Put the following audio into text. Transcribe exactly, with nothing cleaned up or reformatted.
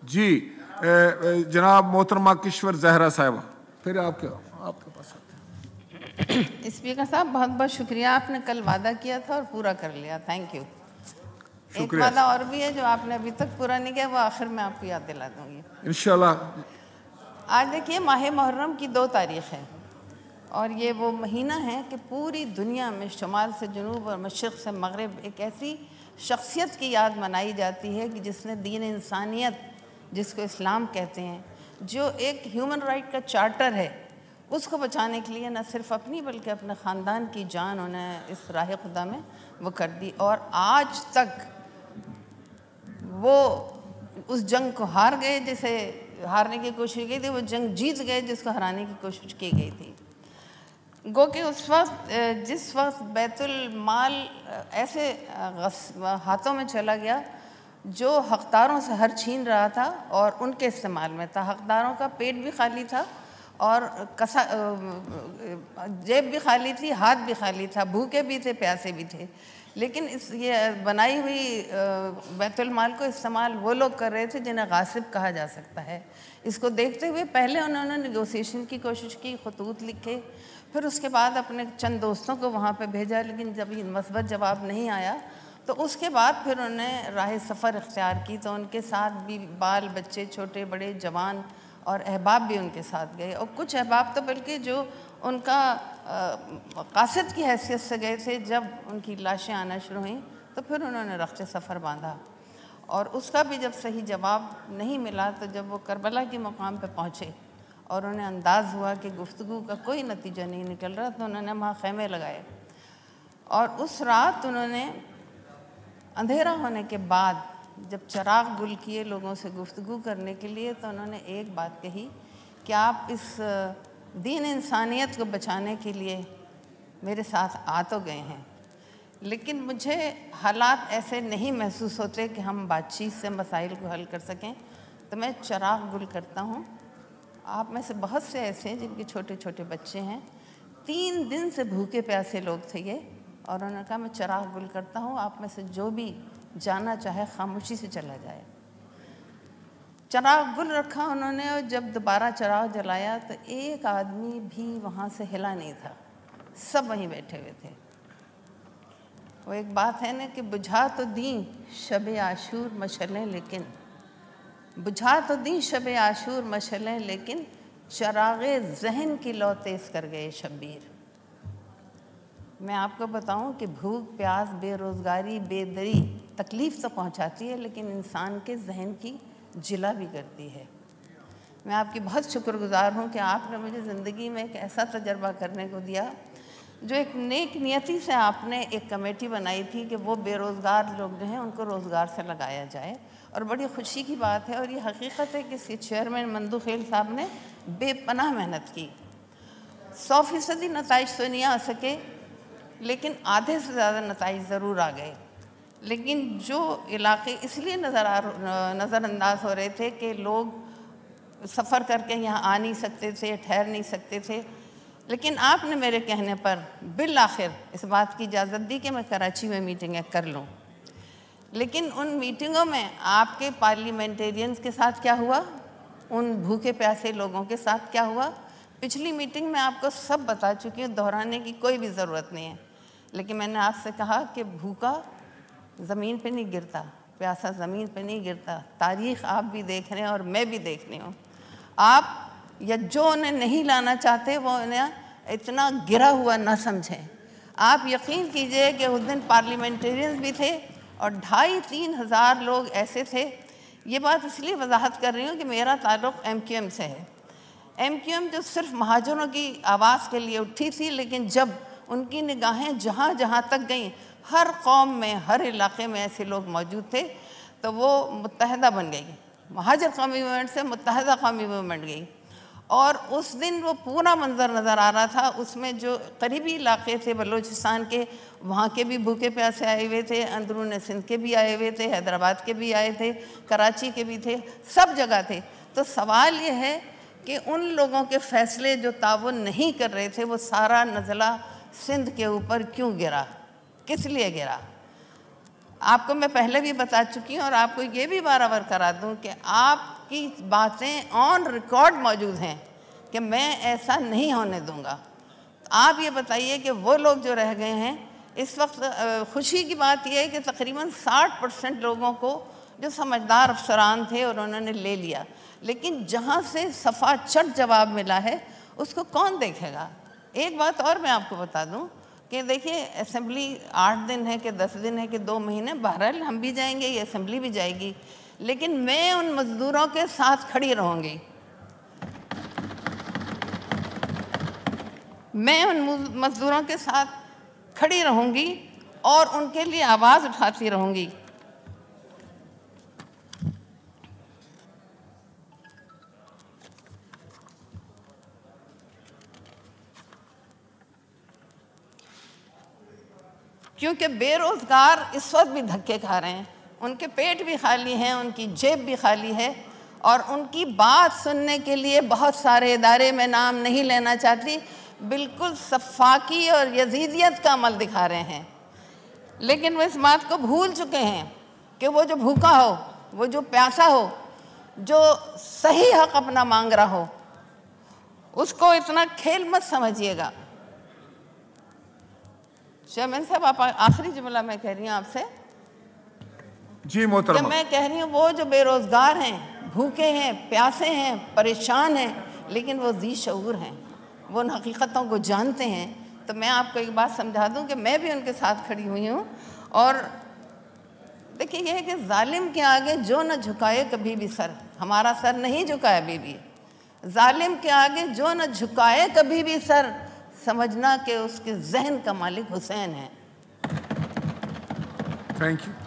جی جناب محترمہ کشور زہرا صاحبہ، پھر آپ کے آپ کے پاس آتے ہیں۔ اسپیکر صاحب بہت بہت شکریہ، آپ نے کل وعدہ کیا تھا اور پورا کر لیا، تھینک یو۔ ایک وعدہ اور بھی ہے جو آپ نے ابھی تک پورا نہیں کیا، وہ آخر میں آپ کو یاد دلا دوں گی انشاءاللہ۔ آج دیکھیے ماہ محرم کی دو تاریخ ہے، اور یہ وہ مہینہ ہے کہ پوری دنیا میں شمال سے جنوب اور مشرق سے مغرب ایک ایسی شخصیت کی یاد منائی جاتی ہے کہ جس نے دین انسانیت، جس کو اسلام کہتے ہیں، جو ایک ہیومن رائٹ کا چارٹر ہے، اس کو بچانے کے لیے نہ صرف اپنی بلکہ اپنے خاندان کی جان انہیں اس راہ خدا میں وہ کر دی، اور آج تک وہ اس جنگ کو ہار گئے جسے ہارنے کی کوشش کی تھی، وہ جنگ جیت گئے جس کو ہرانے کی کوشش کی گئی تھی۔ گو کہ اس وقت جس وقت بیت المال ایسے ہاتھوں میں چلا گیا جو حقداروں سے ہر چھین رہا تھا اور ان کے استعمال میں تھا، حقداروں کا پیٹ بھی خالی تھا اور کسا جیب بھی خالی تھی، ہاتھ بھی خالی تھا، بھوکے بھی تھے، پیاسے بھی تھے، لیکن اس یہ بنائی ہوئی بیت المال کو استعمال وہ لوگ کر رہے تھے جنہیں غاصب کہا جا سکتا ہے۔ اس کو دیکھتے ہوئے پہلے انہوں نے نیگوسیشن کی کوشش کی، خطوط لکھے، پھر اس کے بعد اپنے چند دوستوں کو وہاں پہ بھیجا، لیکن جب مثبت جواب نہیں آیا تو اس کے بعد پھر انہوں نے راہ سفر اختیار کی، تو ان کے ساتھ بھی بال بچے، چھوٹے بڑے، جوان اور احباب بھی ان کے ساتھ گئے، اور کچھ احباب تو بلکہ جو ان کا قاصد کی حیثیت سے گئے تھے، جب ان کی لاشیں آنا شروع ہوئیں تو پھر انہوں نے رخت سفر باندھا، اور اس کا بھی جب صحیح جواب نہیں ملا تو جب وہ کربلا کے مقام پہ پہنچے اور انہیں انداز ہوا کہ گفتگو کا کوئی نتیجہ نہیں نکل رہا، تو انہوں نے وہاں خیمے لگائے، اور اس رات انہوں نے اندھیرا ہونے کے بعد جب چراغ گل کیے لوگوں سے گفتگو کرنے کے لیے، تو انہوں نے ایک بات کہی کہ آپ اس دین انسانیت کو بچانے کے لیے میرے ساتھ آ تو گئے ہیں، لیکن مجھے حالات ایسے نہیں محسوس ہوتے کہ ہم بات چیت سے مسائل کو حل کر سکیں، تو میں چراغ گل کرتا ہوں۔ آپ میں سے بہت سے ایسے ہیں جن کے چھوٹے چھوٹے بچے ہیں، تین دن سے بھوکے پیاسے لوگ تھے یہ، اور انہوں نے کہا میں چراغ گل کرتا ہوں، آپ میں سے جو بھی جانا چاہے خاموشی سے چلا جائے۔ چراغ گل رکھا انہوں نے، اور جب دوبارہ چراغ جلایا تو ایک آدمی بھی وہاں سے ہلا نہیں تھا، سب وہیں بیٹھے ہوئے تھے۔ وہ ایک بات ہے نا کہ بجھا تو دیں شب عاشور مشعلیں، لیکن بجھا تو دیں شب عاشور مشعلیں، لیکن چراغ ذہن کی لو تیز کر گئے شبیر۔ میں آپ کو بتاؤں کہ بھوک، پیاس، بے روزگاری، بے دری تکلیف تو پہنچاتی ہے، لیکن انسان کے ذہن کی جلا بھی کرتی ہے۔ میں آپ کی بہت شکر گزار ہوں کہ آپ نے مجھے زندگی میں ایک ایسا تجربہ کرنے کو دیا، جو ایک نیک نیتی سے آپ نے ایک کمیٹی بنائی تھی کہ وہ بے روزگار لوگ جو ہیں ان کو روزگار سے لگایا جائے، اور بڑی خوشی کی بات ہے، اور یہ حقیقت ہے کہ اس کے چیئرمین مندو خیل صاحب نے بے پناہ محنت کی۔ سو فیصدی نتائج تو نہیں آ سکے، لیکن آدھے سے زیادہ نتائج ضرور آ گئے، لیکن جو علاقے اس لیے نظر نظر انداز ہو رہے تھے کہ لوگ سفر کر کے یہاں آ نہیں سکتے تھے، ٹھہر نہیں سکتے تھے، لیکن آپ نے میرے کہنے پر بالآخر اس بات کی اجازت دی کہ میں کراچی میں میٹنگیں کر لوں۔ لیکن ان میٹنگوں میں آپ کے پارلیمنٹیرینز کے ساتھ کیا ہوا، ان بھوکے پیاسے لوگوں کے ساتھ کیا ہوا، پچھلی میٹنگ میں آپ کو سب بتا چکی ہوں، دہرانے کی کوئی بھی ضرورت نہیں ہے، لیکن میں نے آپ سے کہا کہ بھوکا زمین پہ نہیں گرتا، پیاسا زمین پہ نہیں گرتا، تاریخ آپ بھی دیکھ رہے ہیں اور میں بھی دیکھ رہی ہوں۔ آپ یا جو انہیں نہیں لانا چاہتے وہ انہیں اتنا گرا ہوا نہ سمجھیں۔ آپ یقین کیجئے کہ اس دن پارلیمنٹیرینز بھی تھے اور ڈھائی تین ہزار لوگ ایسے تھے۔ یہ بات اس لیے وضاحت کر رہی ہوں کہ میرا تعلق ایم کیو ایم سے ہے، ایم کیو ایم جو صرف مہاجروں کی آواز کے لیے اٹھی تھی، لیکن جب ان کی نگاہیں جہاں جہاں تک گئیں، ہر قوم میں، ہر علاقے میں ایسے لوگ موجود تھے، تو وہ متحدہ بن گئی، مہاجر قومی موومنٹ سے متحدہ قومی موومنٹ گئی۔ اور اس دن وہ پورا منظر نظر آ رہا تھا، اس میں جو قریبی علاقے تھے بلوچستان کے، وہاں کے بھی بھوکے پیاسے آئے ہوئے تھے، اندرون سندھ کے بھی آئے ہوئے تھے، حیدرآباد کے بھی آئے تھے، کراچی کے بھی تھے، سب جگہ تھے۔ تو سوال یہ ہے کہ ان لوگوں کے فیصلے جو تعاون نہیں کر رہے تھے، وہ سارا نزلہ سندھ کے اوپر کیوں گرا، کس لیے گرا؟ آپ کو میں پہلے بھی بتا چکی ہوں، اور آپ کو یہ بھی بارآور کرا دوں کہ آپ کی باتیں آن ریکارڈ موجود ہیں کہ میں ایسا نہیں ہونے دوں گا. آپ یہ بتائیے کہ وہ لوگ جو رہ گئے ہیں اس وقت، خوشی کی بات یہ ہے کہ تقریباً ساٹھ پرسنٹ لوگوں کو جو سمجھدار افسران تھے اور انہوں نے لے لیا، لیکن جہاں سے صفا چٹ جواب ملا ہے اس کو کون دیکھے گا؟ ایک بات اور میں آپ کو بتا دوں کہ دیکھیے اسمبلی آٹھ دن ہے کہ دس دن ہے کہ دو مہینے، بہرحال ہم بھی جائیں گے، یہ اسمبلی بھی جائے گی، لیکن میں ان مزدوروں کے ساتھ کھڑی رہوں گی. میں ان مزدوروں کے ساتھ کھڑی رہوں گی اور ان کے لیے آواز اٹھاتی رہوں گی. کیونکہ بے روزگار اس وقت بھی دھکے کھا رہے ہیں، ان کے پیٹ بھی خالی ہیں، ان کی جیب بھی خالی ہے، اور ان کی بات سننے کے لیے بہت سارے ادارے، میں نام نہیں لینا چاہتی، بالکل صفاقی اور یزیدیت کا عمل دکھا رہے ہیں. لیکن وہ اس بات کو بھول چکے ہیں کہ وہ جو بھوکا ہو، وہ جو پیاسا ہو، جو صحیح حق اپنا مانگ رہا ہو، اس کو اتنا کھیل مت سمجھیے گا. چیئرمین صاحب، آپ آخری جملہ میں کہہ رہی ہوں آپ سے. جی محترمہ. کہ میں کہہ رہی ہوں وہ جو بے روزگار ہیں، بھوکے ہیں، پیاسے ہیں، پریشان ہیں، لیکن وہ ذی شعور ہیں، وہ ان حقیقتوں کو جانتے ہیں. تو میں آپ کو ایک بات سمجھا دوں کہ میں بھی ان کے ساتھ کھڑی ہوئی ہوں. اور دیکھیے یہ ہے کہ ظالم کے آگے جو نہ جھکائے کبھی بھی سر، ہمارا سر نہیں جھکایا ابھی بھی. ظالم کے آگے جو نہ جھکائے کبھی بھی سر، سمجھنا کہ اس کے ذہن کا مالک حسین ہے. Thank you.